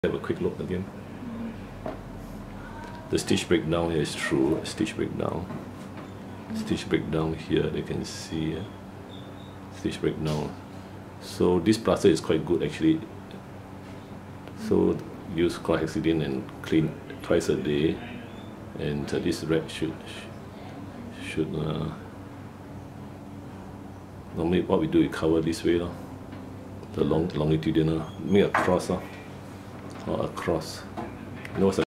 Have a quick look again. The stitch breakdown here is true. Stitch breakdown here, they can see stitch breakdown. So this plaster is quite good actually. So use chlorhexidine and clean twice a day, and this red should normally what we do is cover this way, the longitudinal, make a cross, or a cross. You know what's a